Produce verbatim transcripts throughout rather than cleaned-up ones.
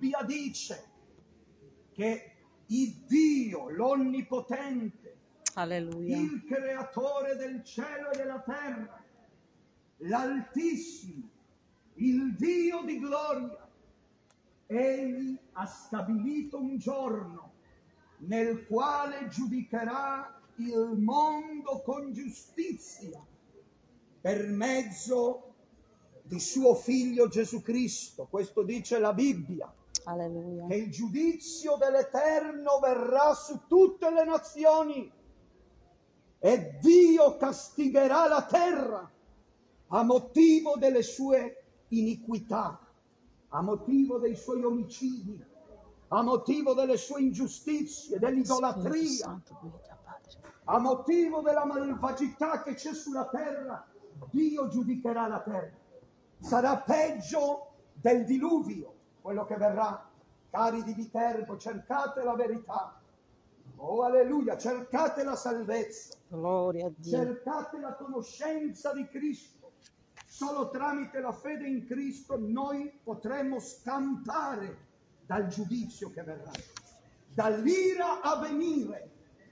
Bibbia dice che il Dio, l'Onnipotente, Alleluia. il Creatore del cielo e della terra, l'Altissimo, il Dio di gloria, Egli ha stabilito un giorno nel quale giudicherà il mondo con giustizia per mezzo di suo Figlio Gesù Cristo. Questo dice la Bibbia. Alleluia. Che il giudizio dell'Eterno verrà su tutte le nazioni e Dio castigherà la terra a motivo delle sue iniquità, a motivo dei suoi omicidi, a motivo delle sue ingiustizie, dell'idolatria, a motivo della malvagità che c'è sulla terra. Dio giudicherà la terra. Sarà peggio del diluvio quello che verrà. Cari di Viterbo, cercate la verità. Oh alleluia, cercate la salvezza. Gloria a Dio. Cercate la conoscenza di Cristo. Solo tramite la fede in Cristo noi potremo scampare dal giudizio che verrà, dall'ira a venire.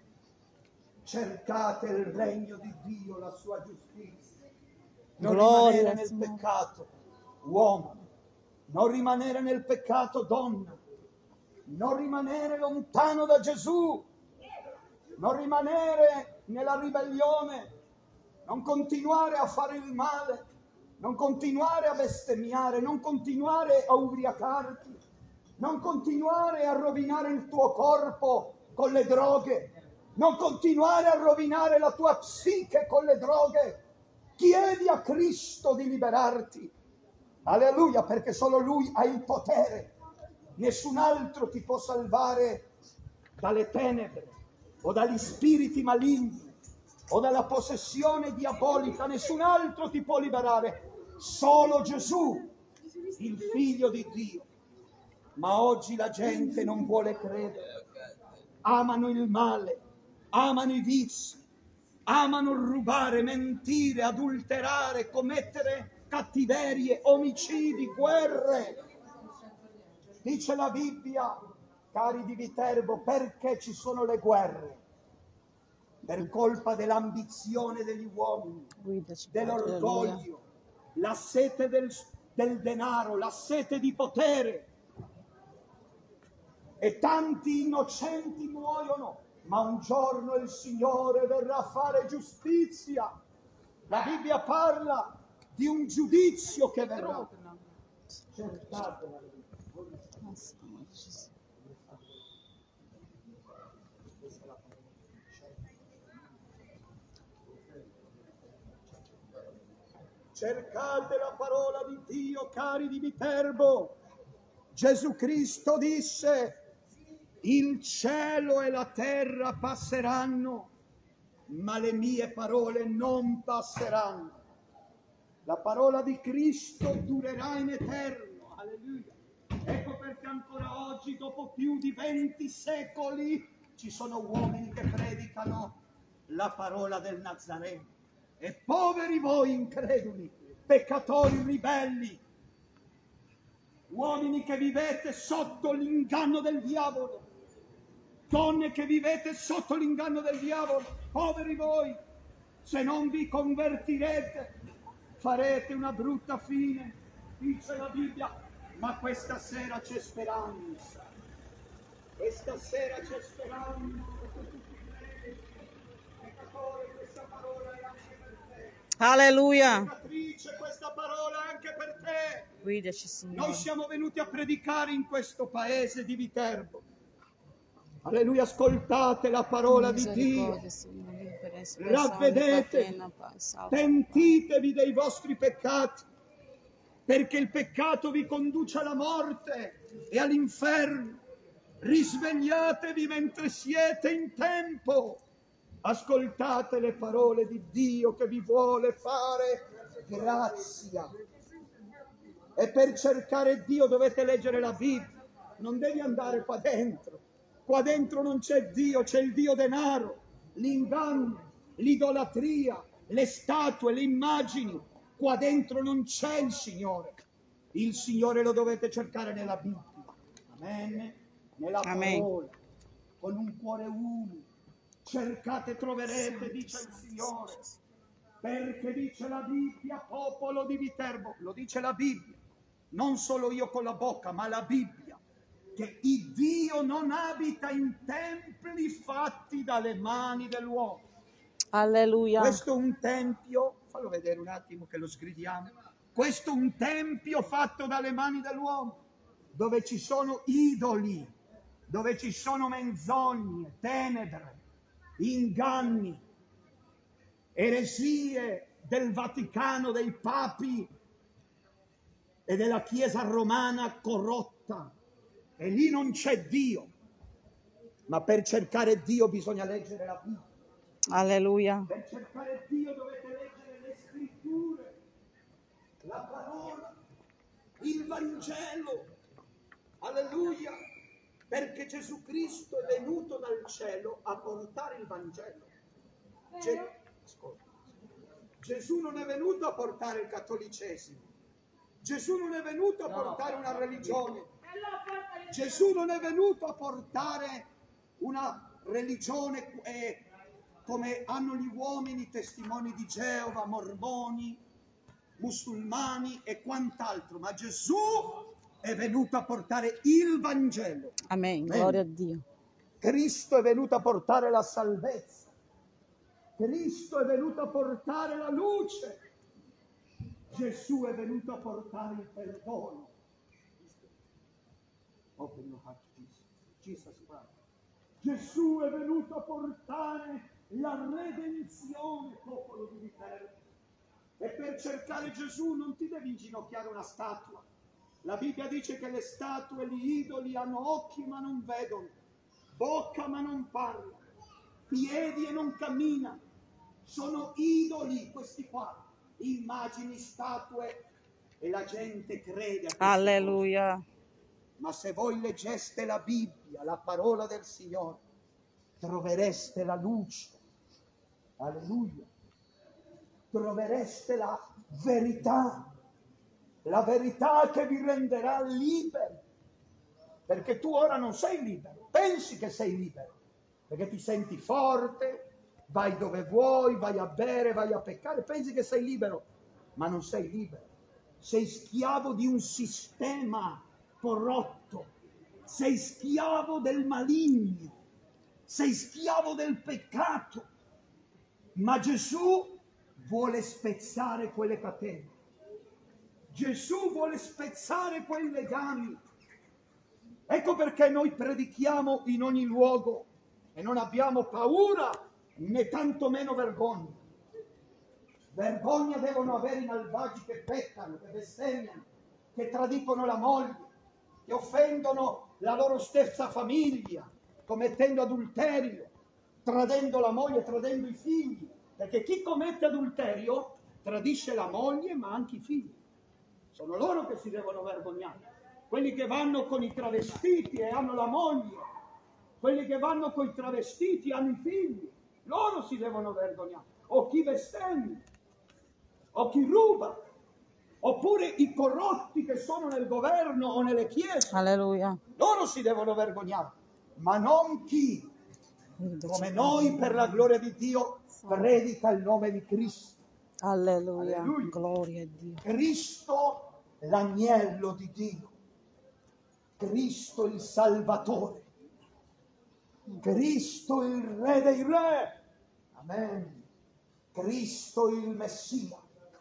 Cercate il regno di Dio, la sua giustizia. Non Gloria rimanere nel Signore. peccato, uomo. Non rimanere nel peccato, donna. Non rimanere lontano da Gesù. Non rimanere nella ribellione. Non continuare a fare il male. Non continuare a bestemmiare. Non continuare a ubriacarti. Non continuare a rovinare il tuo corpo con le droghe. Non continuare a rovinare la tua psiche con le droghe. Chiedi a Cristo di liberarti. Alleluia, perché solo Lui ha il potere. Nessun altro ti può salvare dalle tenebre o dagli spiriti maligni o dalla possessione diabolica. Nessun altro ti può liberare. Solo Gesù, il Figlio di Dio. Ma oggi la gente non vuole credere. Amano il male, amano i vizi, amano rubare, mentire, adulterare, commettere cattiverie, omicidi, guerre. Dice la Bibbia, cari di Viterbo, perché ci sono le guerre? Per colpa dell'ambizione degli uomini, dell'orgoglio, la sete del, del denaro, la sete di potere. E tanti innocenti muoiono, ma un giorno il Signore verrà a fare giustizia. La Bibbia parla di un giudizio che verrà. Cercatela. Cercate la parola di Dio, cari di Viterbo. Gesù Cristo disse: il cielo e la terra passeranno, ma le mie parole non passeranno. La parola di Cristo durerà in eterno. Alleluia. Ecco perché ancora oggi, dopo più di venti secoli, ci sono uomini che predicano la parola del Nazareno. E poveri voi increduli, peccatori ribelli, uomini che vivete sotto l'inganno del diavolo, donne che vivete sotto l'inganno del diavolo, poveri voi, se non vi convertirete farete una brutta fine, dice la Bibbia. Ma questa sera c'è speranza, questa sera c'è speranza per tutti i credenti. Peccatore, questa parola è anche per te. Alleluia. Peccatrice, questa parola è anche per te. Guidaci, Signore. Noi siamo venuti a predicare in questo paese di Viterbo. Alleluia, ascoltate la parola di Dio. Ravvedete, pentitevi dei vostri peccati, perché il peccato vi conduce alla morte e all'inferno. Risvegliatevi mentre siete in tempo. Ascoltate le parole di Dio che vi vuole fare grazia. E per cercare Dio dovete leggere la Bibbia. Non devi andare qua dentro. Qua dentro non c'è Dio, c'è il Dio denaro, l'inganno, l'idolatria, le statue, le immagini. Qua dentro non c'è il Signore. Il Signore lo dovete cercare nella Bibbia. Amen. Nella Amen. parola, con un cuore uno, cercate e troverete, dice il Signore, perché dice la Bibbia, popolo di Viterbo, lo dice la Bibbia, non solo io con la bocca, ma la Bibbia, che il Dio non abita in templi fatti dalle mani dell'uomo. Alleluia. Questo è un tempio, fallo vedere un attimo che lo sgridiamo, questo è un tempio fatto dalle mani dell'uomo, dove ci sono idoli, dove ci sono menzogne, tenebre, inganni, eresie del Vaticano, dei papi e della Chiesa romana corrotta. E lì non c'è Dio, ma per cercare Dio bisogna leggere la Bibbia. Alleluia. Per cercare Dio dovete leggere le scritture, la parola, il Vangelo. Alleluia. Perché Gesù Cristo è venuto dal cielo a portare il Vangelo. Ge- ascolta. Gesù non è venuto a portare il cattolicesimo. Gesù non è venuto a portare una religione. Gesù non è venuto a portare una religione eh, come hanno gli uomini, testimoni di Geova, mormoni, musulmani e quant'altro, ma Gesù è venuto a portare il Vangelo. Amen. Amen. Gloria a Dio. Cristo è venuto a portare la salvezza. Cristo è venuto a portare la luce. Gesù è venuto a portare il perdono. Open your heart, Jesus. Jesus Christ. Gesù è venuto a portare la redenzione, popolo di Viterbo. E per cercare Gesù non ti devi inginocchiare una statua. La Bibbia dice che le statue, gli idoli hanno occhi ma non vedono, bocca ma non parla, piedi e non cammina. Sono idoli questi qua, immagini, statue, e la gente crede a queste Alleluia. cose. Ma se voi leggeste la Bibbia, la parola del Signore, trovereste la luce. Alleluia. Trovereste la verità. La verità che vi renderà liberi. Perché tu ora non sei libero. Pensi che sei libero. Perché ti senti forte, vai dove vuoi, vai a bere, vai a peccare. Pensi che sei libero. Ma non sei libero. Sei schiavo di un sistema corrotto, sei schiavo del maligno, sei schiavo del peccato, ma Gesù vuole spezzare quelle catene, Gesù vuole spezzare quei legami. Ecco perché noi predichiamo in ogni luogo e non abbiamo paura né tantomeno vergogna. Vergogna devono avere i malvagi che peccano, che bestemmiano, che tradiscono la moglie, che offendono la loro stessa famiglia, commettendo adulterio, tradendo la moglie, tradendo i figli, perché chi commette adulterio tradisce la moglie ma anche i figli. Sono loro che si devono vergognare. Quelli che vanno con i travestiti e hanno la moglie, quelli che vanno con i travestiti e hanno i figli, loro si devono vergognare. O chi bestemmia, o chi ruba, oppure i corrotti che sono nel governo o nelle chiese. Alleluia. Loro si devono vergognare, ma non chi, come noi per la gloria di Dio, predica il nome di Cristo. Alleluia. Alleluia. Gloria a Dio. Cristo l'agnello di Dio, Cristo il Salvatore, Cristo il Re dei Re, amen, Cristo il Messia.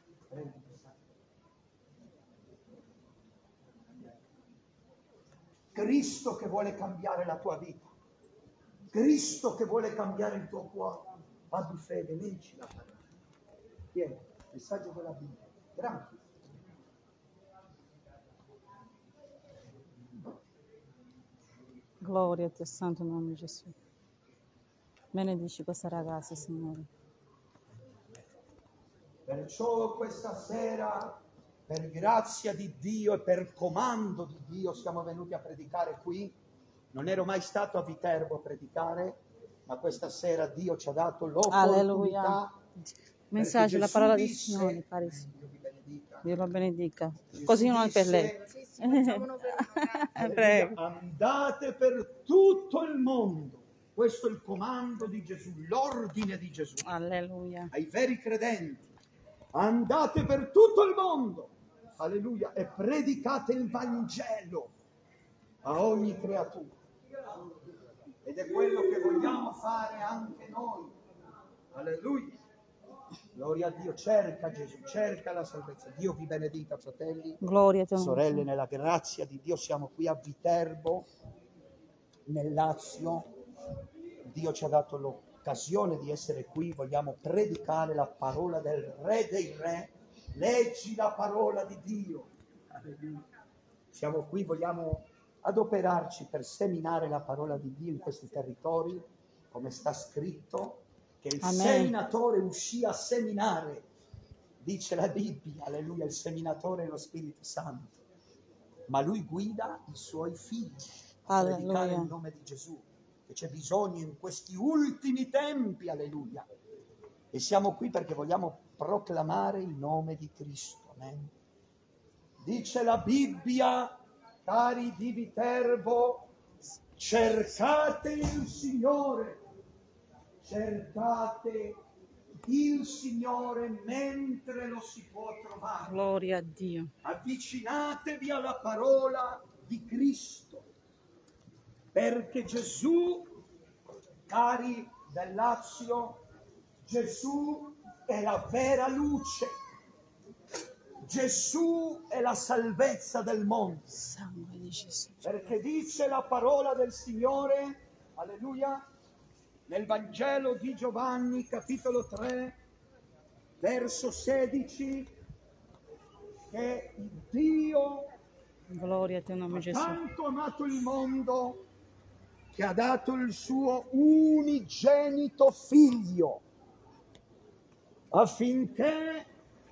Cristo che vuole cambiare la tua vita, Cristo che vuole cambiare il tuo cuore. Abbi fede, leggi la parola. Vieni, messaggio della Bibbia. Grazie. Gloria a Dio, santo nome di Gesù. Benedici questa ragazza, Signore. Perciò questa sera, per grazia di Dio e per comando di Dio, siamo venuti a predicare qui. Non ero mai stato a Viterbo a predicare, ma questa sera Dio ci ha dato Alleluia. l'opportunità. Messaggio, la Gesù parola del disse, Signore, carissimo. Dio vi benedica. Dio la benedica. Gesù Così non è per lei. disse, facciamo per una Prego. Andate per tutto il mondo. Questo è il comando di Gesù, l'ordine di Gesù Alleluia. ai veri credenti. Andate per tutto il mondo, alleluia, e predicate il Vangelo a ogni creatura. Ed è quello che vogliamo fare anche noi. Alleluia. Gloria a Dio, cerca Gesù, cerca la salvezza. Dio vi benedica, fratelli, Gloria a te. sorelle, nella grazia di Dio. Siamo qui a Viterbo, nel Lazio. Dio ci ha dato l'occasione di essere qui, vogliamo predicare la parola del Re dei Re. Leggi la parola di Dio. Alleluia. Siamo qui, vogliamo adoperarci per seminare la parola di Dio in questi territori, come sta scritto, che il Amen. seminatore uscì a seminare, dice la Bibbia, alleluia, il seminatore è lo Spirito Santo, ma lui guida i suoi figli a predicare Alleluia. il nome di Gesù, che c'è bisogno in questi ultimi tempi, alleluia, e siamo qui perché vogliamo proclamare il nome di Cristo, amen. Dice la Bibbia, cari di Viterbo, cercate il Signore, cercate il Signore mentre lo si può trovare. Gloria a Dio. Avvicinatevi alla parola di Cristo, perché Gesù, cari del Lazio, Gesù è la vera luce. Gesù è la salvezza del mondo. Sangue di Gesù. Perché dice la parola del Signore, alleluia, nel Vangelo di Giovanni, capitolo tre, verso sedici, che Dio Gloria a te, nome ha Gesù. tanto amato il mondo che ha dato il suo unigenito figlio, affinché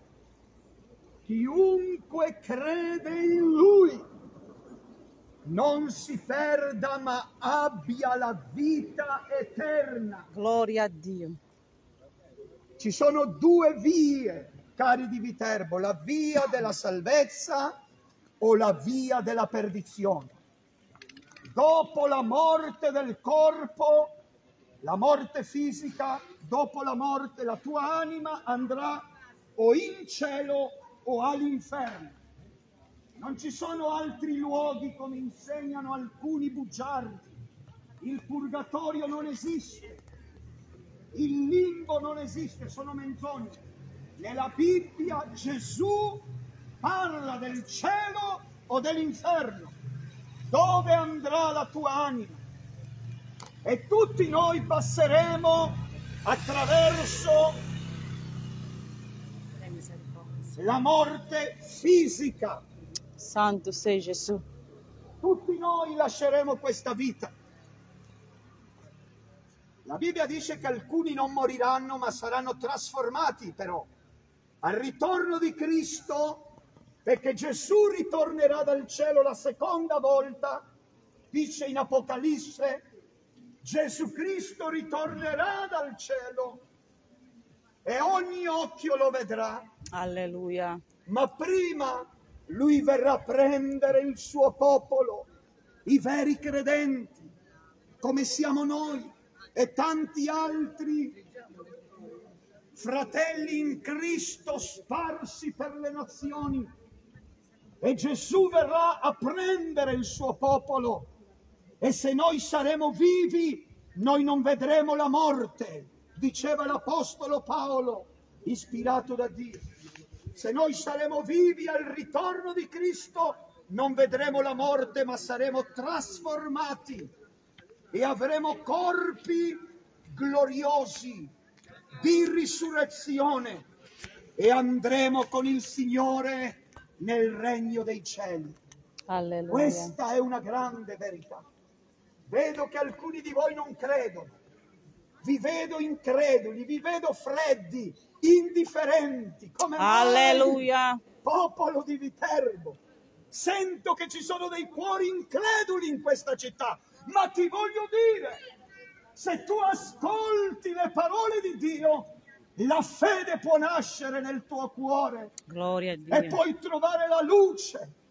chiunque crede in Lui non si perda, ma abbia la vita eterna. Gloria a Dio. Ci sono due vie, cari di Viterbo, la via della salvezza o la via della perdizione. Dopo la morte del corpo, la morte fisica, dopo la morte la tua anima andrà o in cielo o all'inferno. Non ci sono altri luoghi come insegnano alcuni bugiardi. Il purgatorio non esiste, il limbo non esiste, sono menzogne. Nella Bibbia Gesù parla del cielo o dell'inferno, dove andrà la tua anima. E tutti noi passeremo attraverso la morte fisica. Santo sei Gesù. Tutti noi lasceremo questa vita. La Bibbia dice che alcuni non moriranno, ma saranno trasformati però al ritorno di Cristo, perché Gesù ritornerà dal cielo la seconda volta. Dice in Apocalisse, Gesù Cristo ritornerà dal cielo e ogni occhio lo vedrà. Alleluia. Ma prima lui verrà a prendere il suo popolo, i veri credenti, come siamo noi e tanti altri fratelli in Cristo sparsi per le nazioni. E Gesù verrà a prendere il suo popolo. E se noi saremo vivi, noi non vedremo la morte, diceva l'Apostolo Paolo, ispirato da Dio. Se noi saremo vivi al ritorno di Cristo, non vedremo la morte, ma saremo trasformati e avremo corpi gloriosi di risurrezione e andremo con il Signore nel regno dei cieli. Alleluia. Questa è una grande verità. Vedo che alcuni di voi non credono, vi vedo increduli, vi vedo freddi, indifferenti, come Alleluia. mai, popolo di Viterbo. Sento che ci sono dei cuori increduli in questa città, ma ti voglio dire, se tu ascolti le parole di Dio, la fede può nascere nel tuo cuore Gloria a Dio. e puoi trovare la luce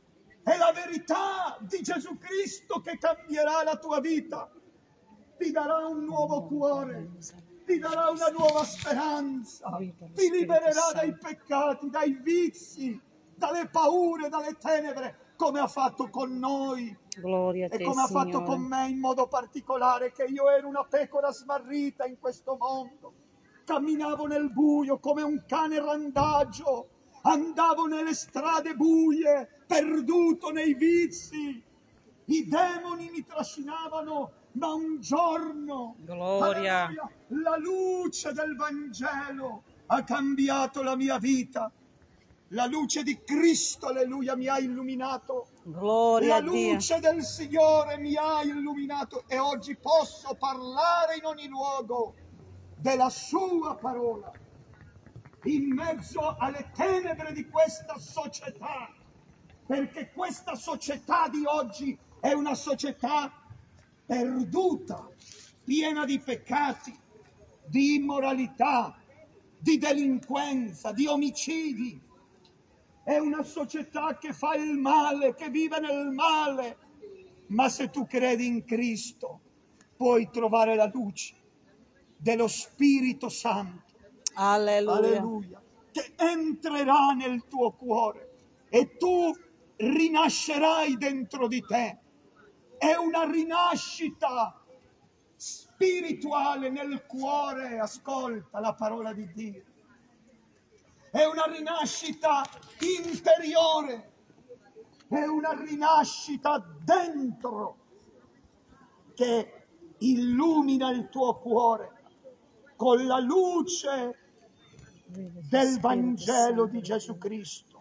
È la verità di Gesù Cristo che cambierà la tua vita. Ti darà un nuovo cuore, ti darà una nuova speranza, ti libererà dai peccati, dai vizi, dalle paure, dalle tenebre, come ha fatto con noi. Gloria a te, E come ha fatto Signore. con me in modo particolare, che io ero una pecora smarrita in questo mondo. Camminavo nel buio come un cane randagio, andavo nelle strade buie, perduto nei vizi. I demoni mi trascinavano, ma un giorno, Gloria. alleluia, la luce del Vangelo ha cambiato la mia vita. La luce di Cristo, alleluia, mi ha illuminato. Gloria La a Dio. luce del Signore mi ha illuminato e oggi posso parlare in ogni luogo della sua parola, in mezzo alle tenebre di questa società, perché questa società di oggi è una società perduta, piena di peccati, di immoralità, di delinquenza, di omicidi. È una società che fa il male, che vive nel male. Ma se tu credi in Cristo, puoi trovare la luce dello Spirito Santo. Alleluia. Alleluia. Che entrerà nel tuo cuore e tu rinascerai dentro di te. È una rinascita spirituale nel cuore. Ascolta la parola di Dio. È una rinascita interiore, è una rinascita dentro che illumina il tuo cuore con la luce del Vangelo di Gesù Cristo.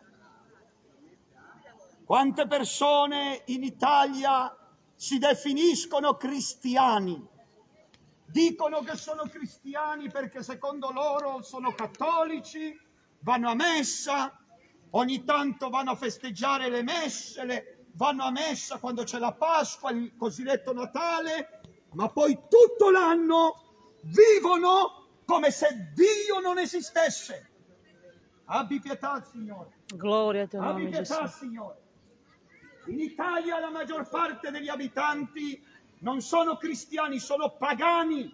Quante persone in Italia si definiscono cristiani? Dicono che sono cristiani perché secondo loro sono cattolici, vanno a messa, ogni tanto vanno a festeggiare le messe, le, vanno a messa quando c'è la Pasqua, il cosiddetto Natale, ma poi tutto l'anno vivono come se Dio non esistesse. Abbi pietà, Signore. Gloria a te, Abbi nome Gesù. pietà, Signore. In Italia la maggior parte degli abitanti non sono cristiani, sono pagani,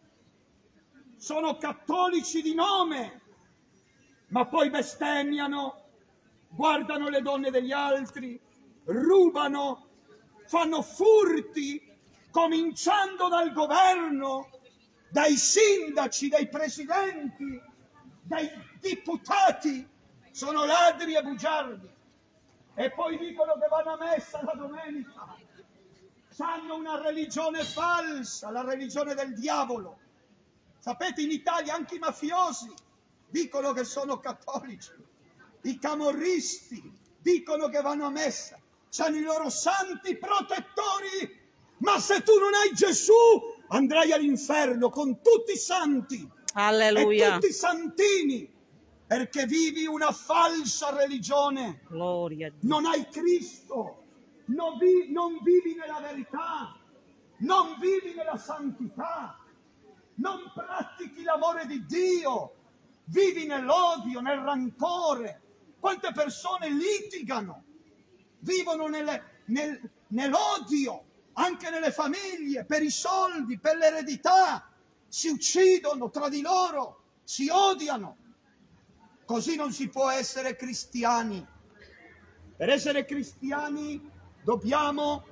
sono cattolici di nome, ma poi bestemmiano, guardano le donne degli altri, rubano, fanno furti, cominciando dal governo, dai sindaci, dai presidenti, dai deputati, sono ladri e bugiardi. E poi dicono che vanno a messa la domenica. Hanno una religione falsa, la religione del diavolo. Sapete, in Italia anche i mafiosi dicono che sono cattolici, i camorristi dicono che vanno a messa, hanno i loro santi protettori, ma se tu non hai Gesù andrai all'inferno con tutti i santi. Alleluia. E tutti i santini, perché vivi una falsa religione. Gloria a Dio. Non hai Cristo, non, vi, non vivi nella verità, non vivi nella santità, non pratichi l'amore di Dio, vivi nell'odio, nel rancore. Quante persone litigano, vivono nelle, nel, nell'odio, anche nelle famiglie, per i soldi, per l'eredità, si uccidono tra di loro, si odiano. Così non si può essere cristiani. Per essere cristiani dobbiamo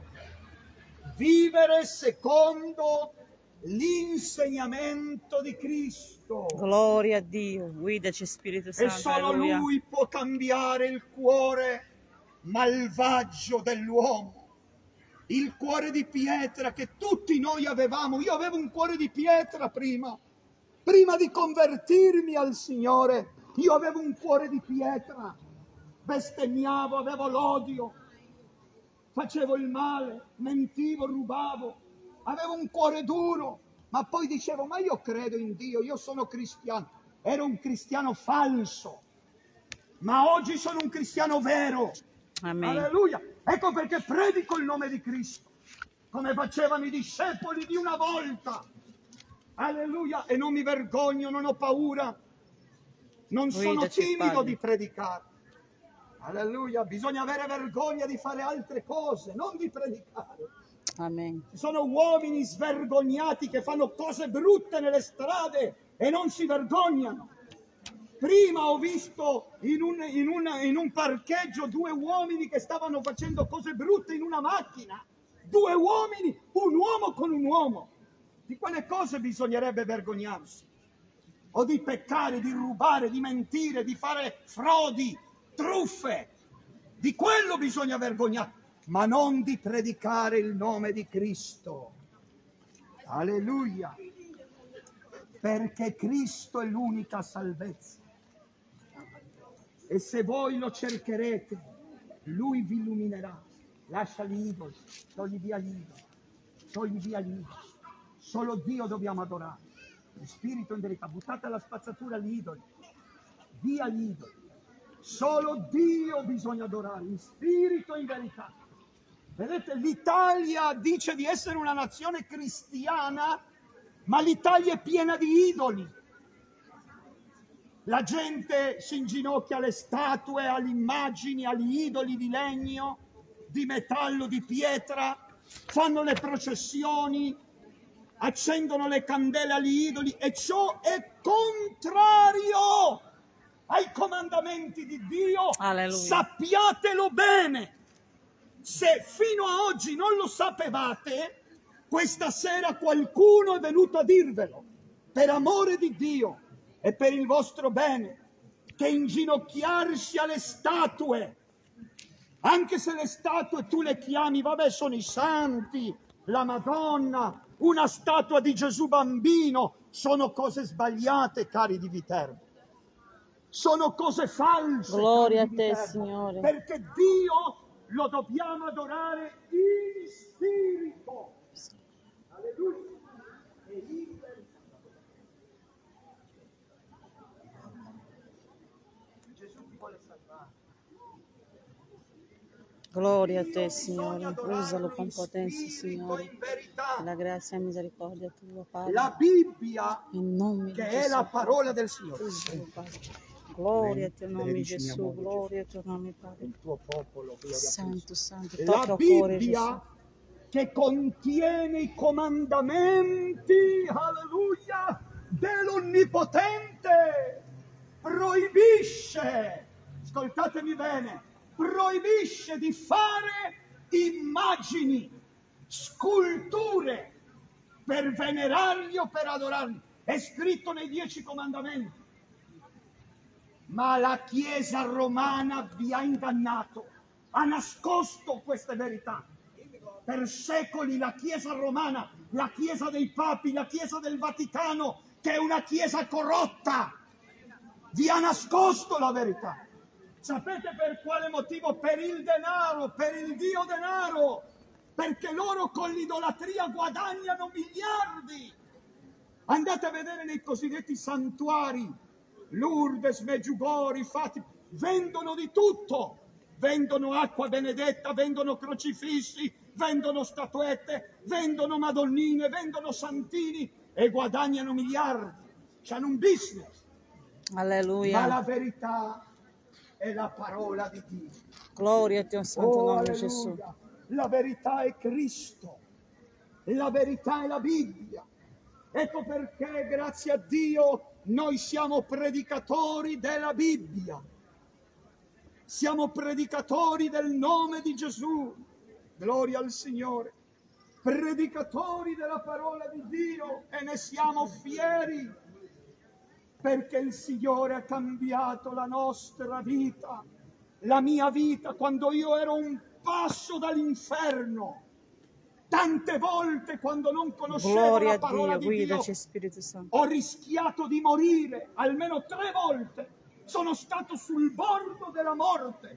vivere secondo l'insegnamento di Cristo. Gloria a Dio. Guidaci, Spirito E Santo. solo Alleluia. Lui può cambiare il cuore malvagio dell'uomo. Il cuore di pietra che tutti noi avevamo. Io avevo un cuore di pietra prima. Prima di convertirmi al Signore, io avevo un cuore di pietra. Bestemmiavo, avevo l'odio, facevo il male, mentivo, rubavo. Avevo un cuore duro, ma poi dicevo, ma io credo in Dio, io sono cristiano. Ero un cristiano falso, ma oggi sono un cristiano vero. Amen. Alleluia. Ecco perché predico il nome di Cristo, come facevano i discepoli di una volta. Alleluia. E non mi vergogno, non ho paura, non sono Guidaci, timido Padre. di predicare. Alleluia, bisogna avere vergogna di fare altre cose, non di predicare. Amen. Ci sono uomini svergognati che fanno cose brutte nelle strade e non si vergognano. Prima ho visto in un, in, un, in un parcheggio due uomini che stavano facendo cose brutte in una macchina. Due uomini, un uomo con un uomo. Di quelle cose bisognerebbe vergognarsi. O di peccare, di rubare, di mentire, di fare frodi, truffe. Di quello bisogna vergognarsi, ma non di predicare il nome di Cristo. Alleluia. Perché Cristo è l'unica salvezza. E se voi lo cercherete, Lui vi illuminerà. Lascia gli idoli, togli via gli idoli, togli via gli idoli. Solo Dio dobbiamo adorare. In spirito in verità, buttate alla spazzatura gli idoli, via gli idoli. Solo Dio bisogna adorare, in spirito e in verità. Vedete, l'Italia dice di essere una nazione cristiana, ma l'Italia è piena di idoli. La gente si inginocchia alle statue, alle immagini, agli idoli di legno, di metallo, di pietra, fanno le processioni, accendono le candele agli idoli, e ciò è contrario ai comandamenti di Dio. Alleluia. Sappiatelo bene. Se fino a oggi non lo sapevate, questa sera qualcuno è venuto a dirvelo, per amore di Dio e per il vostro bene, che inginocchiarsi alle statue, anche se le statue tu le chiami, vabbè, sono i santi, la Madonna, una statua di Gesù bambino, sono cose sbagliate, cari di Viterbo. Sono cose false. Gloria a cari di te, Viterbo, Signore. perché Dio lo dobbiamo adorare in spirito. Alleluia. E in verità. Gesù ti vuole salvare. Gloria a Dio te, bisogna Signore. adorarlo Usalo con in potenza, spirito, Signore. in verità. La grazia e misericordia tua, Padre. La Bibbia, In nome di che è Gesù. la parola del Signore, Usalo, Padre. Gloria al tuo nome, Benedicimi, Gesù. amore, Gloria al tuo nome, Padre. il tuo popolo. Gloria a Santo, santo. te. Tocca La a cuore, Bibbia Gesù. che contiene i comandamenti, alleluia, dell'Onnipotente, proibisce, ascoltatemi bene, proibisce di fare immagini, sculture per venerarli o per adorarli. È scritto nei Dieci Comandamenti. Ma la Chiesa romana vi ha ingannato, ha nascosto queste verità. Per secoli la Chiesa romana, la Chiesa dei Papi, la Chiesa del Vaticano, che è una Chiesa corrotta, vi ha nascosto la verità. Sapete per quale motivo? Per il denaro, per il Dio denaro, perché loro con l'idolatria guadagnano miliardi. Andate a vedere nei cosiddetti santuari, Lourdes, Medjugorje, Fatima, vendono di tutto. Vendono acqua benedetta, vendono crocifissi, vendono statuette, vendono madonnine, vendono santini e guadagnano miliardi. C'hanno un business. Alleluia. Ma la verità è la parola di Dio. Gloria al tuo santo Oh, nome, alleluia. Gesù. La verità è Cristo. La verità è la Bibbia. Ecco perché, grazie a Dio, noi siamo predicatori della Bibbia. Siamo predicatori del nome di Gesù. Gloria al Signore. Predicatori della parola di Dio, e ne siamo fieri, perché il Signore ha cambiato la nostra vita, la mia vita, quando io ero un passo dall'inferno. Tante volte, quando non conoscevo Gloria la a parola Dio, di guidaci, Dio, Spirito Santo. ho rischiato di morire almeno tre volte. Sono stato sul bordo della morte.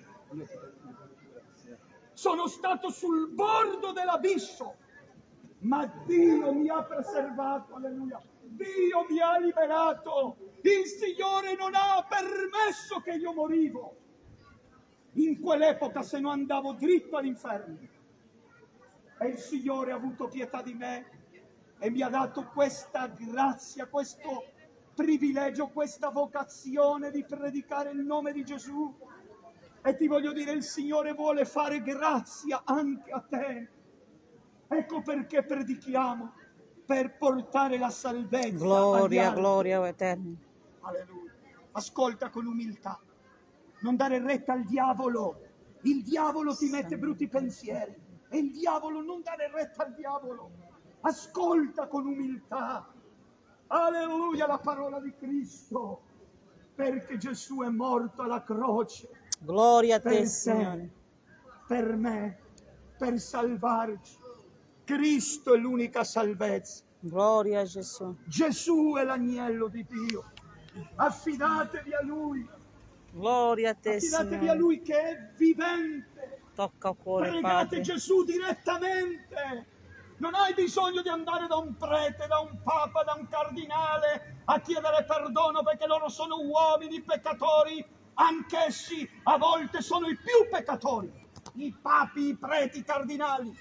Sono stato sul bordo dell'abisso. Ma Dio mi ha preservato, alleluia. Dio mi ha liberato. Il Signore non ha permesso che io morivo. In quell'epoca, se no andavo dritto all'inferno. E il Signore ha avuto pietà di me e mi ha dato questa grazia, questo privilegio, questa vocazione di predicare il nome di Gesù. E ti voglio dire, il Signore vuole fare grazia anche a te. Ecco perché predichiamo, per portare la salvezza agli Gloria, altri. gloria, o Eterno. Alleluia. Ascolta con umiltà. Non dare retta al diavolo. Il diavolo ti mette brutti pensieri. E il diavolo, non dare retta al diavolo. Ascolta con umiltà. Alleluia, la parola di Cristo. Perché Gesù è morto alla croce. Gloria a Per te, te, Signore. per me, per salvarci. Cristo è l'unica salvezza. Gloria a Gesù. Gesù è l'agnello di Dio. Affidatevi a Lui. Gloria a te, Affidatevi a Signore. Lui che è vivente. Tocca il cuore, Pregate Padre. Gesù direttamente. Non hai bisogno di andare da un prete, da un papa, da un cardinale a chiedere perdono, perché loro sono uomini peccatori. Anch'essi a volte sono i più peccatori. I papi, i preti, i cardinali.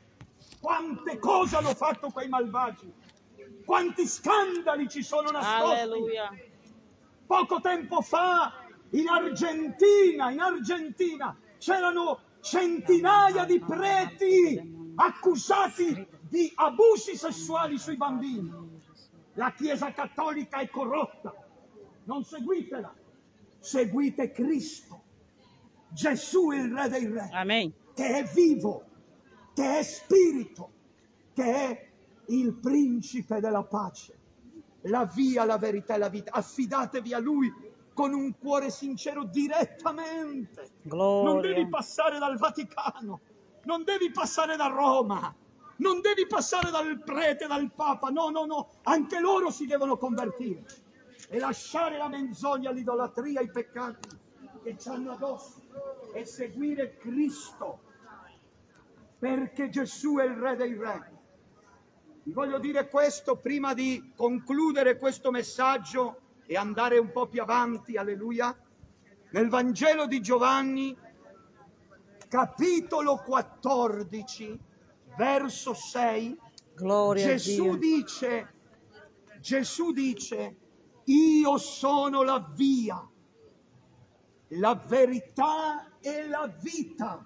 Quante cose hanno fatto quei malvagi. Quanti scandali ci sono nascosti. Alleluia. Poco tempo fa in Argentina, in Argentina c'erano centinaia di preti accusati di abusi sessuali sui bambini. La Chiesa Cattolica è corrotta. Non seguitela. Seguite Cristo. Gesù il Re dei Re, Amen. che è vivo, che è spirito, che è il principe della pace, la via, la verità e la vita. Affidatevi a Lui con un cuore sincero direttamente. Gloria. Non devi passare dal Vaticano, non devi passare da Roma, non devi passare dal prete, dal Papa. No, no, no, anche loro si devono convertire e lasciare la menzogna, l'idolatria, i peccati che ci hanno addosso e seguire Cristo, perché Gesù è il Re dei Re. Vi voglio dire questo prima di concludere questo messaggio e andare un po' più avanti, alleluia. Nel Vangelo di Giovanni, capitolo quattordici, verso sei, Gloria a Gesù Dio. dice, Gesù dice, io sono la via, la verità e la vita.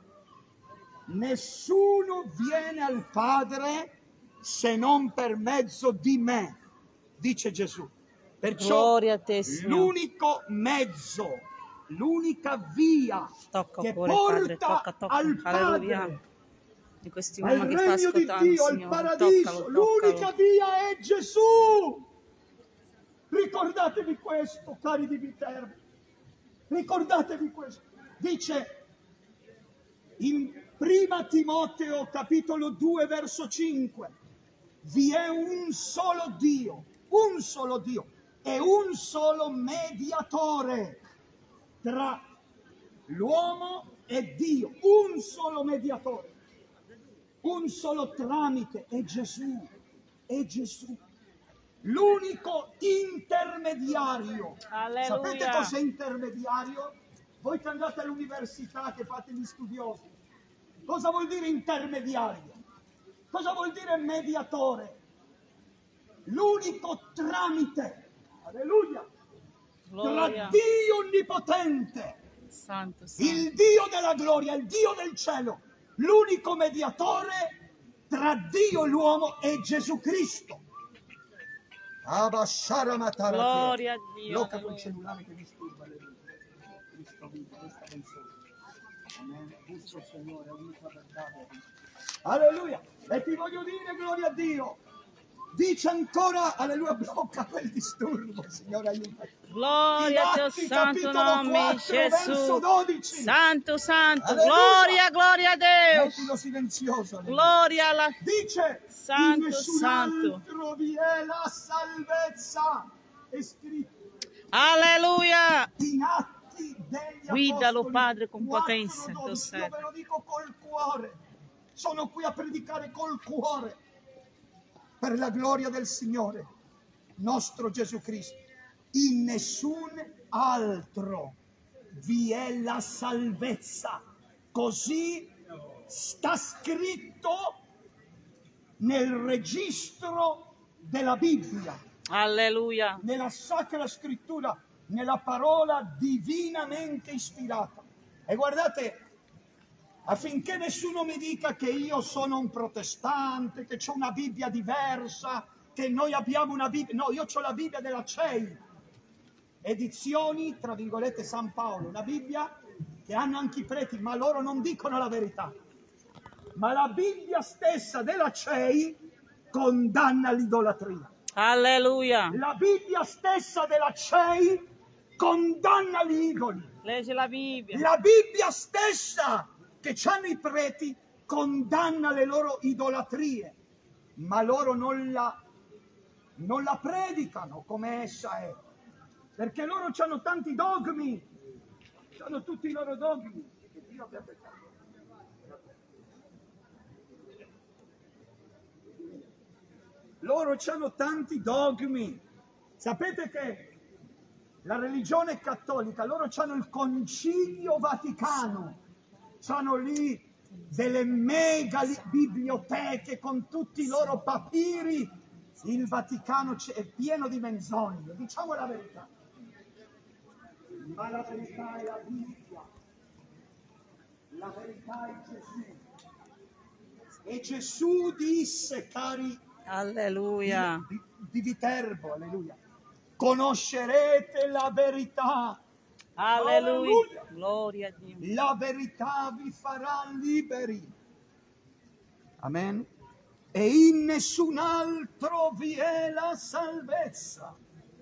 Nessuno viene al Padre se non per mezzo di me, dice Gesù. Perciò Gloria a te, Signore. l'unico mezzo, l'unica via Tocca che il cuore, Padre. porta Tocca, tocca. al Alleluia. Padre, Di questi al uomini che sta regno di ascoltando, Dio, al Signore. paradiso, Toccalo, l'unica toccalo. via è Gesù. Ricordatevi questo, cari di Viterbo. Ricordatevi questo. Dice in prima Timoteo capitolo due verso cinque, vi è un solo Dio, un solo Dio e un solo mediatore tra l'uomo e Dio, un solo mediatore, un solo tramite, è Gesù, è Gesù. L'unico intermediario. Alleluia. Sapete cos'è intermediario? Voi che andate all'università, che fate gli studiosi, cosa vuol dire intermediario? Cosa vuol dire mediatore? L'unico tramite, alleluia, Gloria. tra Dio onnipotente, Santo, santo. il Dio della gloria, il Dio del cielo, l'unico mediatore tra Dio e l'uomo è Gesù Cristo. Gloria a Dio. Blocca quel Alleluia. cellulare che disturba le luci. Cristo vive, questa canzone. Amen. Giusto Signore, aiuta per dare. Alleluia. E ti voglio dire, gloria a Dio. Dice ancora, alleluia, blocca quel disturbo, Signore, aiuta. Gloria al tuo Atti, santo capitolo nome, quattro, verso Gesù. dodici. Santo, santo. Alleluia. Gloria, gloria a Dio. Mettilo silenzioso. alleluia. Gloria alla... Dice, Santo, in nessun santo. altro vi è la salvezza. È scritto Alleluia. in Atti degli Guidalo, Apostoli Padre, con quattro, potenza, dodici. tuo Io servo. ve lo dico col cuore. Sono qui a predicare col cuore per la gloria del Signore, nostro Gesù Cristo. In nessun altro vi è la salvezza. Così sta scritto nel registro della Bibbia, Alleluia. nella Sacra Scrittura, nella parola divinamente ispirata. E guardate, affinché nessuno mi dica che io sono un protestante, che ho una Bibbia diversa, che noi abbiamo una Bibbia... No, io ho la Bibbia della C E I, edizioni, tra virgolette, San Paolo, una Bibbia che hanno anche i preti, ma loro non dicono la verità. Ma la Bibbia stessa della C E I condanna l'idolatria. Alleluia. La Bibbia stessa della C E I condanna gli idoli. Legge la Bibbia. La Bibbia stessa che hanno i preti condanna le loro idolatrie, ma loro non la, non la predicano come essa è, perché loro hanno tanti dogmi, hanno tutti i loro dogmi. Che Dio abbia peccato. Loro hanno tanti dogmi. Sapete che la religione cattolica, loro hanno il Concilio Vaticano, hanno lì delle mega biblioteche con tutti i loro papiri. Il Vaticano è pieno di menzogne, diciamo la verità. Ma la verità è la Bibbia, la verità è Gesù. E Gesù disse, cari Alleluia. di, di, di Viterbo, alleluia, conoscerete la verità. Alleluia. Alleluia. Gloria a Dio. La verità vi farà liberi. Amen. E in nessun altro vi è la salvezza,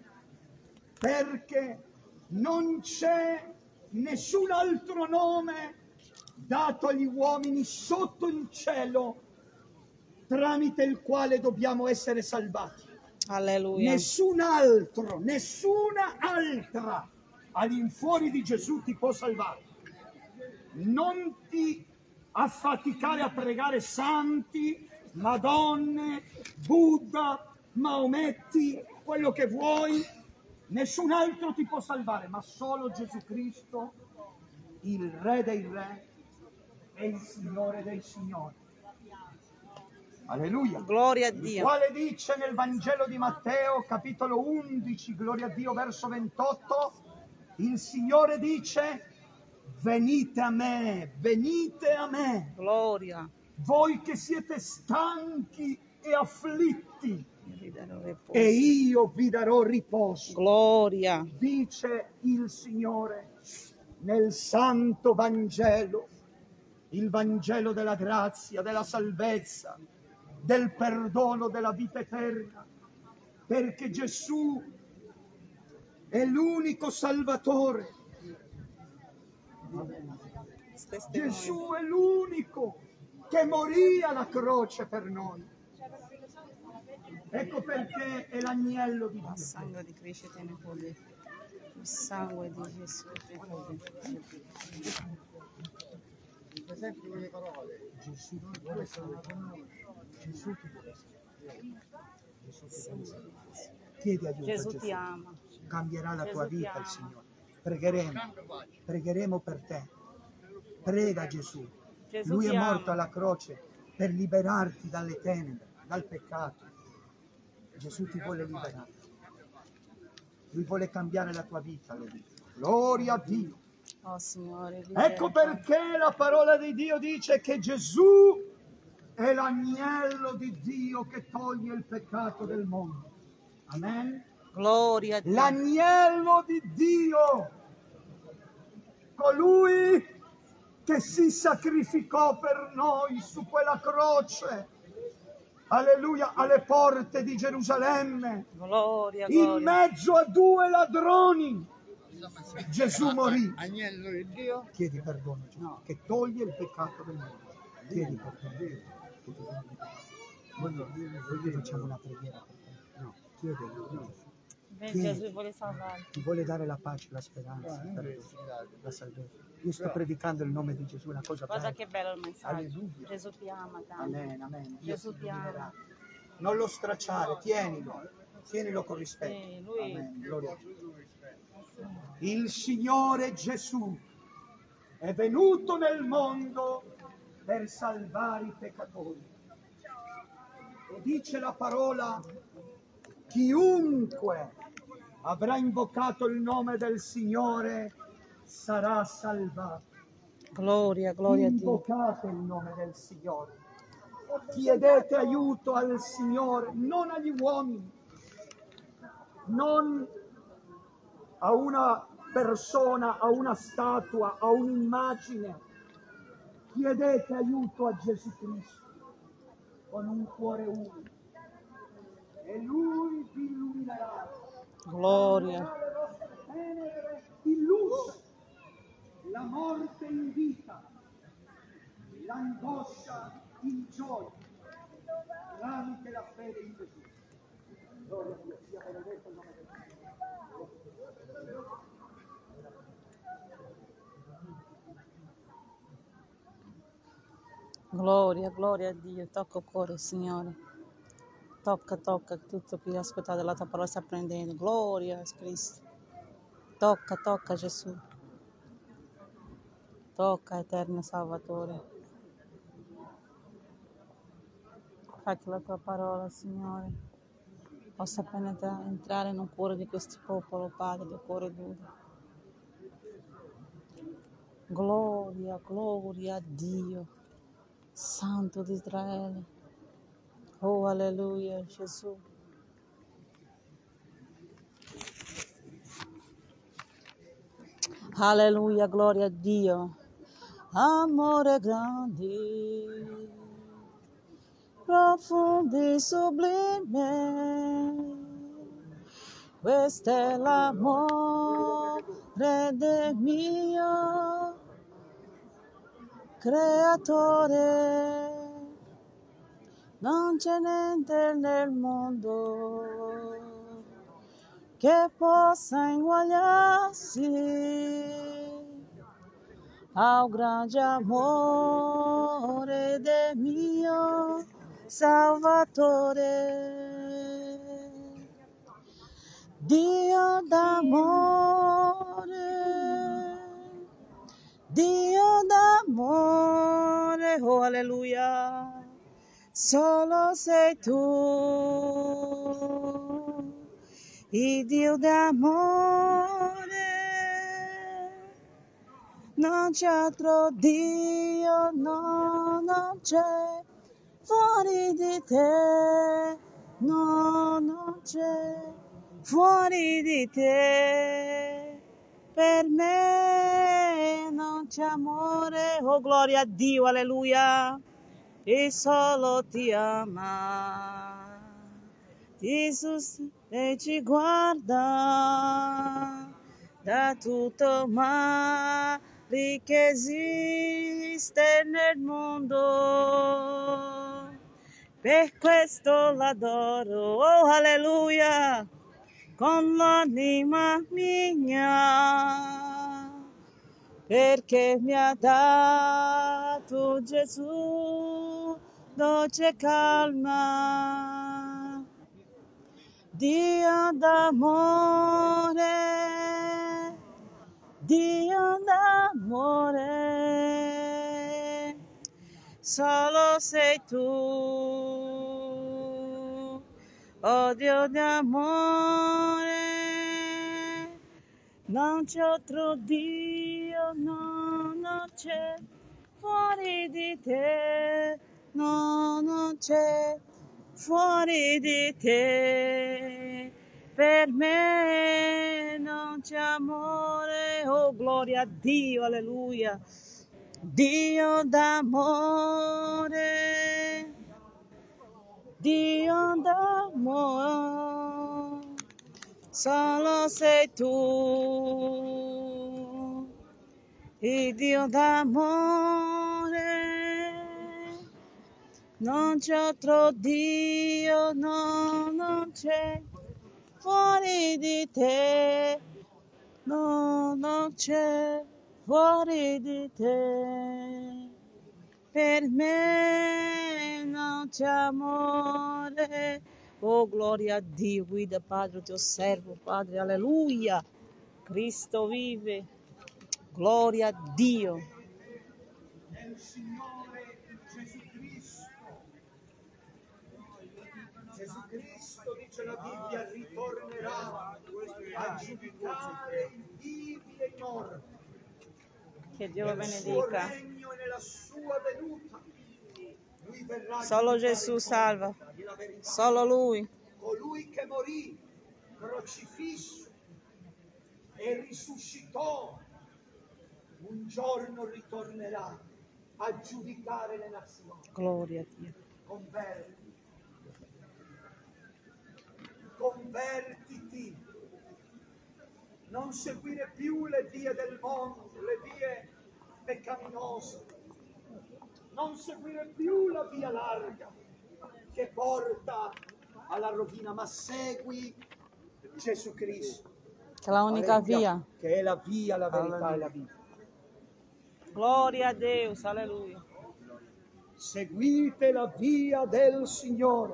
perché non c'è nessun altro nome dato agli uomini sotto il cielo tramite il quale dobbiamo essere salvati. Alleluia. Nessun altro, nessuna altra all'infuori di Gesù ti può salvare. Non ti affaticare a pregare santi, Madonne, Buddha, Maometti, quello che vuoi. Nessun altro ti può salvare, ma solo Gesù Cristo, il Re dei Re e il Signore dei Signori. Alleluia. Gloria a Il Dio. quale dice nel Vangelo di Matteo, capitolo undici, gloria a Dio, verso ventotto, il Signore dice: venite a me, venite a me, Gloria. voi che siete stanchi e afflitti, Vi darò riposo. e io vi darò riposo. Gloria. Dice il Signore nel Santo Vangelo, il Vangelo della grazia, della salvezza, del perdono, della vita eterna, perché Gesù è l'unico Salvatore. Gesù è l'unico che morì alla croce per noi. Ecco perché è l'agnello di Il Dio. sangue di Cristo tiene potere. Il sangue di Gesù tiene potere. Per esempio quelle parole, Gesù ti vuole salvare, Gesù ti vuole salvare, Gesù ti vuole salvare. Chiedi aiuto Gesù a Gesù, ti ama. Cambierà la Gesù tua ti vita ama. il Signore. Pregheremo, pregheremo per te. Prega Gesù. Gesù Lui ti è morto ama. alla croce per liberarti dalle tenebre, dal peccato. Gesù ti vuole liberare. Lui vuole cambiare la tua vita, lo dice. Gloria a Dio. Oh Signore, Ecco libera. perché la parola di Dio dice che Gesù è l'agnello di Dio che toglie il peccato del mondo. Amen. Gloria a Dio. L'agnello di Dio, colui che si sacrificò per noi su quella croce, alleluia, alle porte di Gerusalemme, Gloria, in gloria. mezzo a due ladroni. Gesù morì. Agnello di Dio, Chiedi perdono, Gesù, che toglie il peccato del mondo. Chiedi perdono. Noi facciamo una preghiera per te. No, chiedi aiuto. Beh, Chi? Gesù vuole salvare. Ti vuole dare la pace, la speranza, il perdono, la salvezza. Io sto predicando il nome di Gesù, una cosa Guarda bella. che bello il messaggio. Alleluia. Gesù ti ama tanto. Amen, amen. Dio Gesù ti ti ama. illuminerà. Non lo stracciare, tienilo, tienilo con rispetto. Sì, lui- Amen. Gloria a Dio. Il Signore Gesù è venuto nel mondo per salvare i peccatori. E dice la parola: chiunque avrà invocato il nome del Signore sarà salvato. Gloria, gloria a Dio. Invocate il nome del Signore. Chiedete aiuto al Signore, non agli uomini, non a una persona, a una statua, a un'immagine. Chiedete aiuto a Gesù Cristo con un cuore unico e Lui vi illuminerà. Gloria. Le vostre tenebre in luce, la morte in vita, l'angoscia in gioia, tramite la fede in Gesù. Gloria a Dio, sia benedetto il nome del Signore. Gloria, gloria a Dio. Tocca il cuore, Signore. Tocca, tocca, tutto qui ascoltate la tua parola sta prendendo. Gloria a Cristo. Tocca, tocca Gesù. Tocca, eterno Salvatore. Fa che la tua parola, Signore, possa penetrare, entrare nel cuore di questo popolo, Padre, del cuore duro. Gloria, gloria a Dio, Santo di Israele. Oh, alleluia, Gesù. Alleluia, gloria a Dio. Amore grande, profondi, sublime, questo è l'amore del mio creatore. Non c'è niente nel mondo che possa inguagliarsi al grande amore del mio Salvatore. Dio d'amore, Dio d'amore, oh alleluia. Solo sei tu, il Dio d'amore, non c'è altro Dio, no, non c'è fuori di te, no, non c'è fuori di te, per me non c'è amore, oh gloria a Dio, alleluia. E solo ti ama, ti sostiene e ci guarda da tutto male che esiste nel mondo. Per questo l'adoro, oh alleluia, con l'anima mia, perché mi ha dato Gesù dolce calma. Dio d'amore, Dio d'amore, solo sei tu, oh Dio d'amore, non c'è altro Dio, no, non c'è fuori di te, no, non c'è fuori di te, per me non c'è amore, oh gloria a Dio, alleluia, Dio d'amore, Dio d'amore, solo sei tu, il Dio d'amore, non c'è altro Dio, no, non c'è fuori di te, no, non c'è fuori di te, per me non c'è amore, oh gloria a Dio, guida Padre, ti osservo Padre, alleluia, Cristo vive, gloria a Dio. Nel Signore Gesù Cristo. Gesù Cristo, dice la Bibbia, ritornerà a giudicare i vivi e i morti. Che Dio lo nel suo benedica. regno e nella sua venuta. Lui verrà a Solo giudicare Gesù i salva. popoli, la verità. Solo Lui. Colui che morì, crocifisso e risuscitò, un giorno ritornerà a giudicare le nazioni. Gloria a Dio. Convertiti, convertiti, non seguire più le vie del mondo, le vie peccaminose, non seguire più la via larga che porta alla rovina, ma segui Gesù Cristo, Che è l'unica Alleluia, via. che è la via, la verità e la vita. Gloria a Dio. Alleluia. Seguite la via del Signore.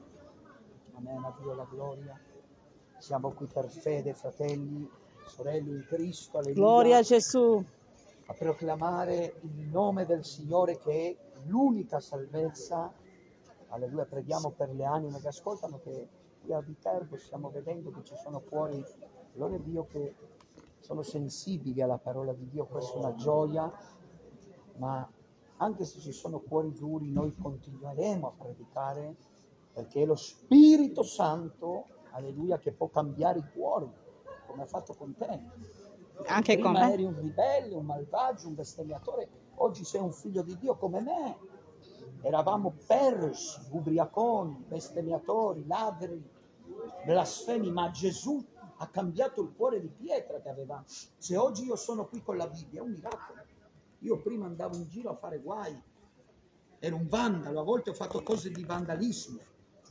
Amen, a Dio la gloria. Siamo qui per fede, fratelli, sorelle in Cristo, alleluia, Gloria a Gesù. a proclamare il nome del Signore che è l'unica salvezza. Alleluia, preghiamo per le anime che ascoltano, che qui a Viterbo stiamo vedendo che ci sono cuori, gloria a Dio, che sono sensibili alla parola di Dio. Questa è una gioia, ma anche se ci sono cuori duri, noi continueremo a predicare, perché è lo Spirito Santo, alleluia, che può cambiare i cuori, come ha fatto con te. Anche con Prima me. eri un ribelle, un malvagio, un bestemmiatore, oggi sei un figlio di Dio come me. Eravamo persi, ubriaconi, bestemmiatori, ladri, blasfemi, ma Gesù ha cambiato il cuore di pietra che avevamo. Se oggi io sono qui con la Bibbia, è un miracolo. Io prima andavo in giro a fare guai, ero un vandalo, a volte ho fatto cose di vandalismo,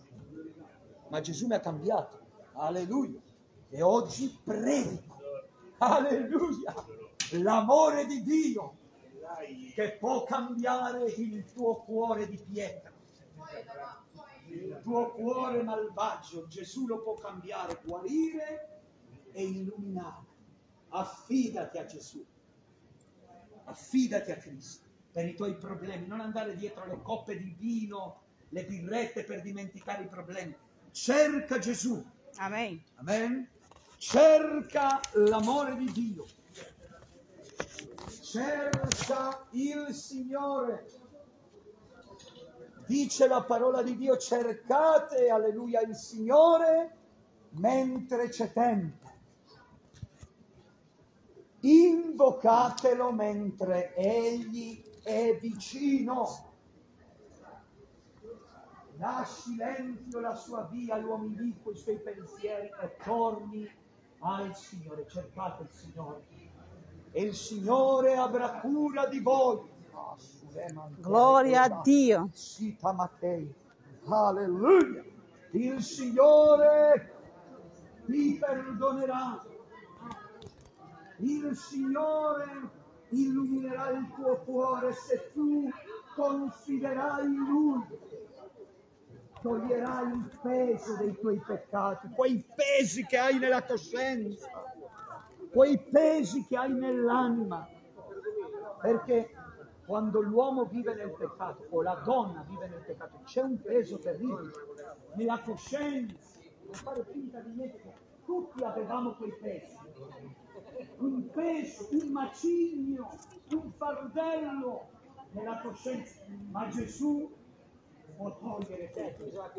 ma Gesù mi ha cambiato, alleluia, e oggi predico, alleluia, l'amore di Dio che può cambiare il tuo cuore di pietra, il tuo cuore malvagio. Gesù lo può cambiare, guarire e illuminare. Affidati a Gesù, affidati a Cristo per i tuoi problemi, non andare dietro le coppe di vino, le birrette per dimenticare i problemi. Cerca Gesù. Amen. Amen. Cerca l'amore di Dio. Cerca il Signore. Dice la parola di Dio: cercate, alleluia, il Signore mentre c'è tempo. Invocatelo mentre Egli è vicino. Lasci lento la sua via, l'uomo iniquo, i suoi pensieri, e torni al Signore. Cercate il Signore e il Signore avrà cura di voi. Gloria a Dio. Sita Mattei. Alleluia. Il Signore ti perdonerà. Il Signore illuminerà il tuo cuore se tu confiderai in Lui. Toglierai il peso dei tuoi peccati, quei pesi che hai nella coscienza, quei pesi che hai nell'anima. Perché quando l'uomo vive nel peccato o la donna vive nel peccato, c'è un peso terribile nella coscienza. Non fare finta di niente, che tutti avevamo quei pesi. Un peso, un macigno, un fardello nella coscienza, ma Gesù può togliere te.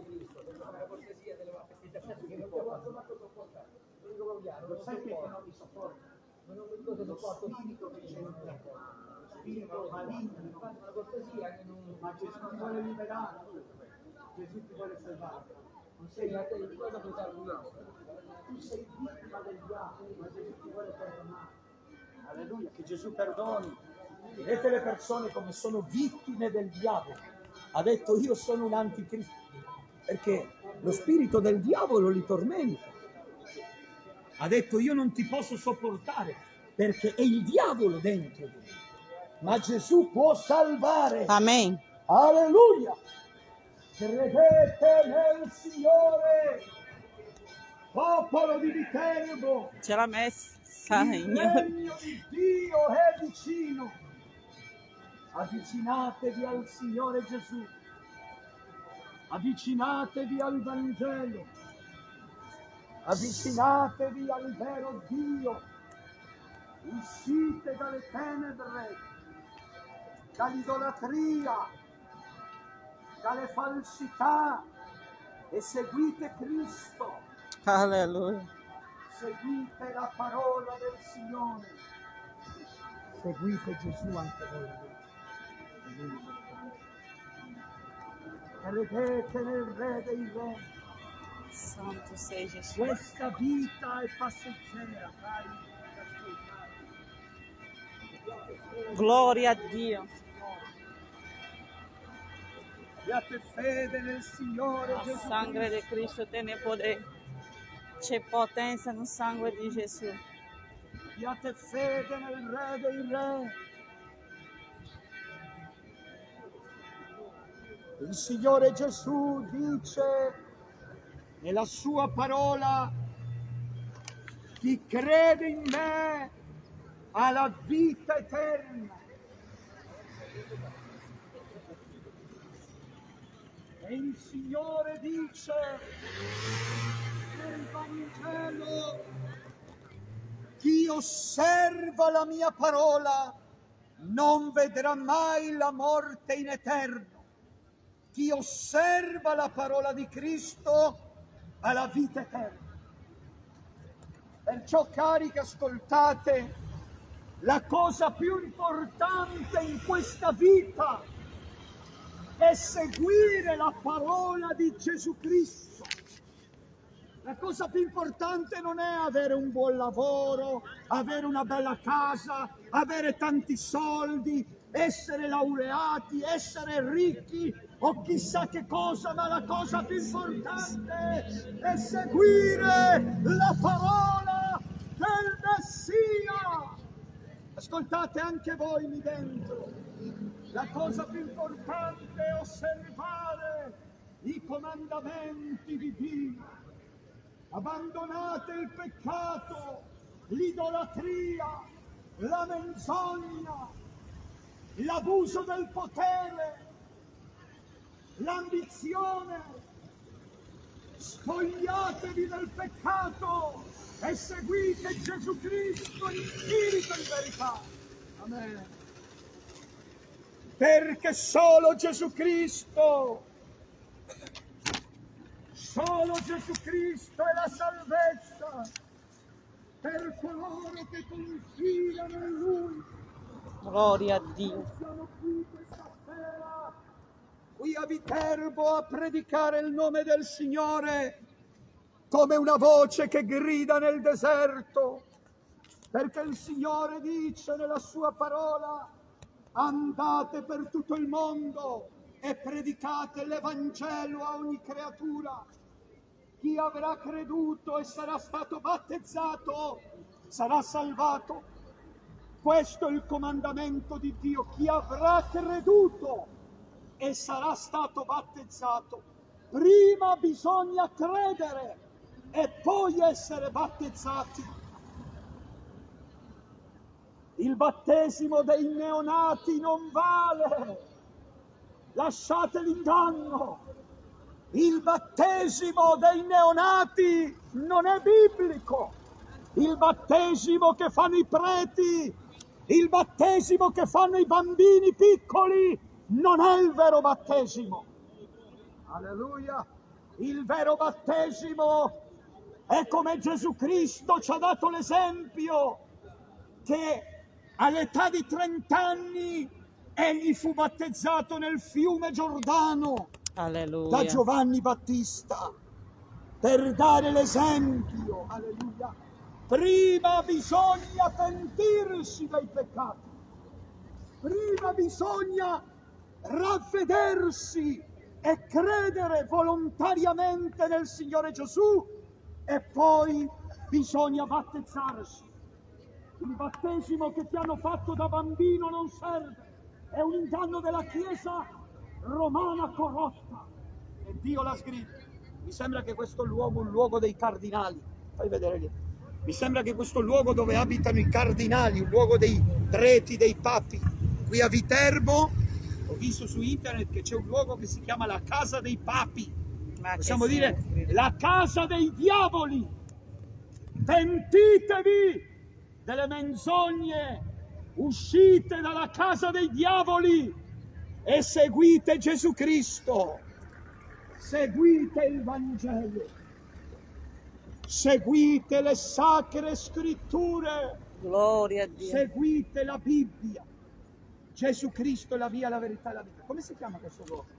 Lo sai che non mi sopporta? Lo spirito che c'è in te, spirito maligno, ma Gesù ti vuole liberare, Gesù ti vuole salvare. Non sei la te, cosa puoi fare? Tu sei vittima del diavolo, ma Gesù ti vuole perdonare. Alleluia, che Gesù perdoni. Vedete le persone come sono vittime del diavolo. Ha detto: io sono un anticristo, perché lo spirito del diavolo li tormenta. Ha detto: io non ti posso sopportare, perché è il diavolo dentro di me. Ma Gesù può salvare. Amen. Alleluia. Credete nel Signore, popolo di Viterbo. Ce l'ha messa, Il Signore. regno di Dio è vicino. Avvicinatevi al Signore Gesù. Avvicinatevi al Vangelo. Avvicinatevi al vero Dio. uscite dalle tenebre, dall'idolatria, dalle falsità e seguite Cristo, Alleluia. seguite la parola del Signore. Seguite Gesù anche voi. Credete nel Re dei Re. Santo sei Gesù. Questa vita è passeggera, cari. Gloria a Dio. Abbiate fede nel Signore O Gesù. sangue di Cristo tiene poder. C'è potenza no sangue di Gesù. Abbiate fede nel Re dei Re. Il Signore Gesù dice nella sua parola: chi crede in me ha la vita eterna. E il Signore dice nel Vangelo: chi osserva la mia parola non vedrà mai la morte in eterno. Chi osserva la parola di Cristo ha la vita eterna. Perciò, cari che ascoltate, la cosa più importante in questa vita è seguire la parola di Gesù Cristo. La cosa più importante non è avere un buon lavoro, avere una bella casa, avere tanti soldi, essere laureati, essere ricchi o chissà che cosa, ma la cosa più importante è seguire la parola del Messia. Ascoltate anche voi lì dentro. La cosa più importante è osservare i comandamenti di Dio. Abbandonate il peccato, l'idolatria, la menzogna, l'abuso del potere, l'ambizione. Spogliatevi del peccato e seguite Gesù Cristo in spirito e in verità. Amen. Perché solo Gesù Cristo, solo Gesù Cristo è la salvezza per coloro che confiano in Lui. Gloria a Dio. Siamo qui questa sera, qui a Viterbo, a predicare il nome del Signore come una voce che grida nel deserto, perché il Signore dice nella sua parola: andate per tutto il mondo e predicate l'Evangelo a ogni creatura. Chi avrà creduto e sarà stato battezzato sarà salvato. Questo è il comandamento di Dio: chi avrà creduto e sarà stato battezzato. Prima bisogna credere e poi essere battezzati. Il battesimo dei neonati non vale. Lasciate l'inganno. Il battesimo dei neonati non è biblico. Il battesimo che fanno i preti, il battesimo che fanno i bambini piccoli, non è il vero battesimo. Alleluia! Il vero battesimo è come Gesù Cristo ci ha dato l'esempio, che all'età di trent'anni egli fu battezzato nel fiume Giordano. Alleluia. Da Giovanni Battista, per dare l'esempio. Alleluia. Prima bisogna pentirsi dai peccati, prima bisogna ravvedersi e credere volontariamente nel Signore Gesù, e poi bisogna battezzarsi. Il battesimo che ti hanno fatto da bambino non serve, è un inganno della Chiesa romana corrotta, e Dio l'ha scritto. Mi sembra che questo luogo è un luogo dei cardinali. Fai vedere lì. Mi sembra che questo luogo dove abitano i cardinali, un luogo dei preti, dei papi. Qui a Viterbo ho visto su internet che c'è un luogo che si chiama la Casa dei Papi. Ma Possiamo che dire la casa dei diavoli. Pentitevi delle menzogne, uscite dalla casa dei diavoli e seguite Gesù Cristo, seguite il Vangelo, seguite le sacre scritture, Gloria a Dio. seguite la Bibbia. Gesù Cristo è la via, la verità e la vita. Come si chiama questo luogo?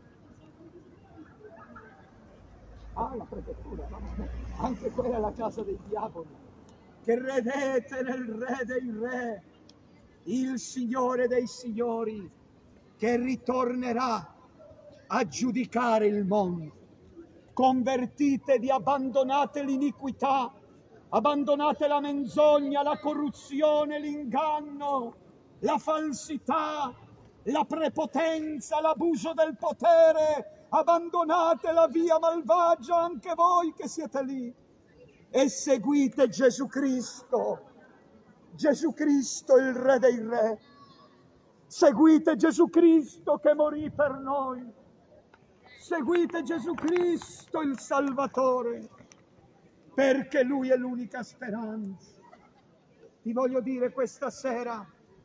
Ah, la prefettura, vabbè. Anche quella è la casa dei diavoli. Credete nel Re dei Re, il Signore dei Signori, che ritornerà a giudicare il mondo. Convertitevi, abbandonate l'iniquità, abbandonate la menzogna, la corruzione, l'inganno, la falsità, la prepotenza, l'abuso del potere, abbandonate la via malvagia, anche voi che siete lì, e seguite Gesù Cristo, Gesù Cristo il Re dei Re, seguite Gesù Cristo che morì per noi, seguite Gesù Cristo il Salvatore, perché Lui è l'unica speranza. Ti voglio dire questa sera,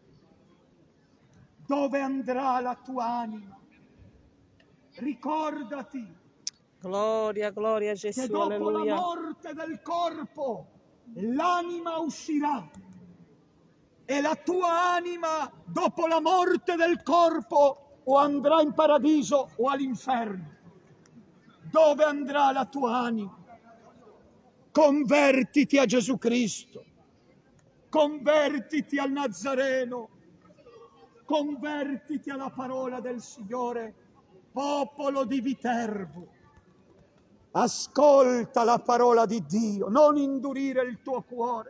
dove andrà la tua anima? Ricordati Gloria, gloria a che Gesù, dopo alleluia. la morte del corpo l'anima uscirà e la tua anima dopo la morte del corpo o andrà in paradiso o all'inferno. Dove andrà la tua anima? Convertiti a Gesù Cristo, convertiti al Nazareno, convertiti alla parola del Signore, popolo di Viterbo. Ascolta la parola di Dio, non indurire il tuo cuore,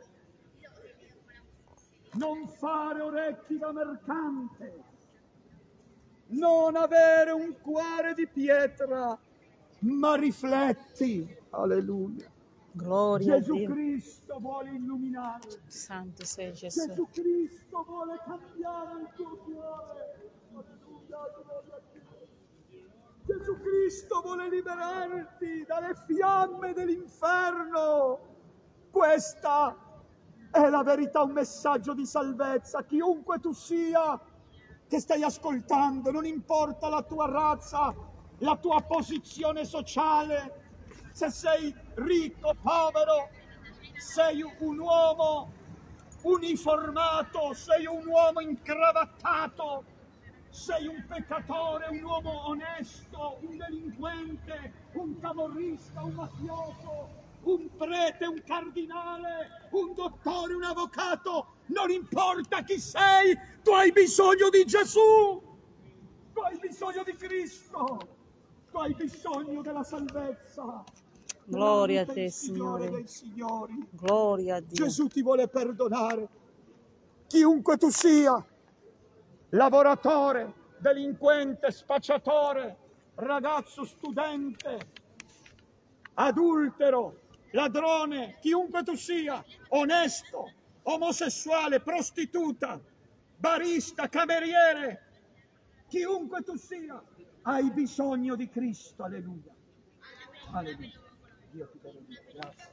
non fare orecchi da mercante, non avere un cuore di pietra, ma rifletti. Alleluia. Gloria a Gesù Dio. Cristo vuole illuminare. Santo sei Gesù. Gesù Cristo vuole cambiare il tuo cuore. Alleluia, gloria a Dio. Gesù Cristo vuole liberarti dalle fiamme dell'inferno. Questa è la verità, un messaggio di salvezza. Chiunque tu sia che stai ascoltando, non importa la tua razza, la tua posizione sociale, se sei ricco, povero, sei un uomo uniformato, sei un uomo incravattato, sei un peccatore, un uomo onesto, un delinquente, un camorrista, un mafioso, un prete, un cardinale, un dottore, un avvocato, non importa chi sei, tu hai bisogno di Gesù, tu hai bisogno di Cristo, tu hai bisogno della salvezza. Gloria a te, Il Signore Signore. dei Signori. Gloria a Dio. Gesù ti vuole perdonare. Chiunque tu sia, lavoratore, delinquente, spacciatore, ragazzo studente, adultero, ladrone, chiunque tu sia, onesto, omosessuale, prostituta, barista, cameriere, chiunque tu sia, hai bisogno di Cristo. Alleluia. Alleluia. Dio ti benedica. Grazie.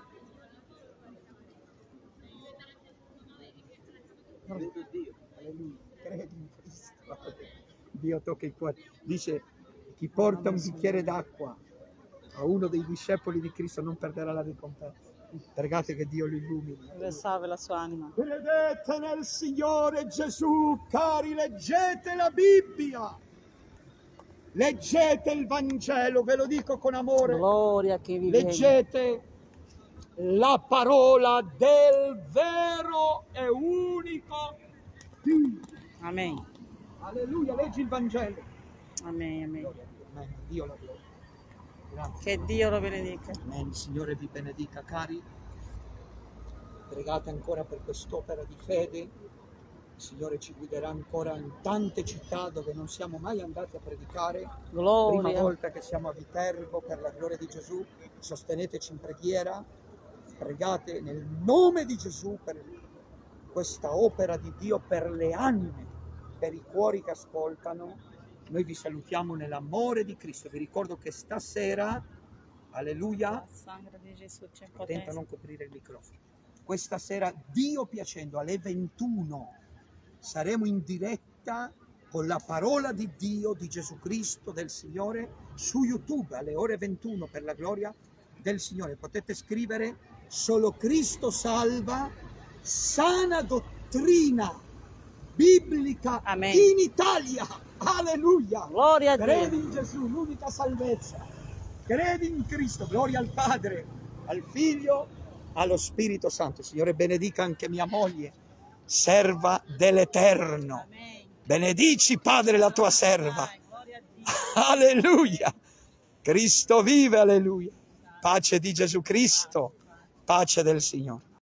Credo in Dio. Alleluia. Credi in Cristo. Dio tocca il cuore. Dice, chi porta un bicchiere d'acqua a uno dei discepoli di Cristo non perderà la ricompensa. Pregate che Dio lo illumini. Che salve la sua anima. Credete nel Signore Gesù, cari, leggete la Bibbia. Leggete il Vangelo, ve lo dico con amore. Gloria a chi vi viene. Leggete la parola del vero e unico Dio. Amen. Alleluia, leggi il Vangelo. Amen, amen. Gloria a Dio. Amen. Dio la gloria. Grazie. Che Dio lo benedica. Amen. Il Signore vi benedica, cari. Pregate ancora per quest'opera di fede. Il Signore ci guiderà ancora in tante città dove non siamo mai andati a predicare. Prima Gloria. volta che siamo a Viterbo, per la gloria di Gesù, sosteneteci in preghiera, pregate nel nome di Gesù per questa opera di Dio, per le anime, per i cuori che ascoltano. Noi vi salutiamo nell'amore di Cristo. Vi ricordo che stasera, alleluia, La sangue di Gesù c'è attenta a potenza. non coprire il microfono. questa sera, Dio piacendo, alle ventuno saremo in diretta con la parola di Dio, di Gesù Cristo, del Signore, su YouTube alle ore ventuno per la gloria del Signore. Potete scrivere solo Cristo salva, sana dottrina biblica Amen. in Italia. Alleluia. Gloria a Credi Dio. in Gesù, l'unica salvezza. Credi in Cristo. Gloria al Padre, al Figlio, allo Spirito Santo. Signore, benedica anche mia moglie, serva dell'Eterno. Benedici, Padre, la tua serva. Alleluia. Cristo vive, alleluia. Pace di Gesù Cristo, pace del Signore.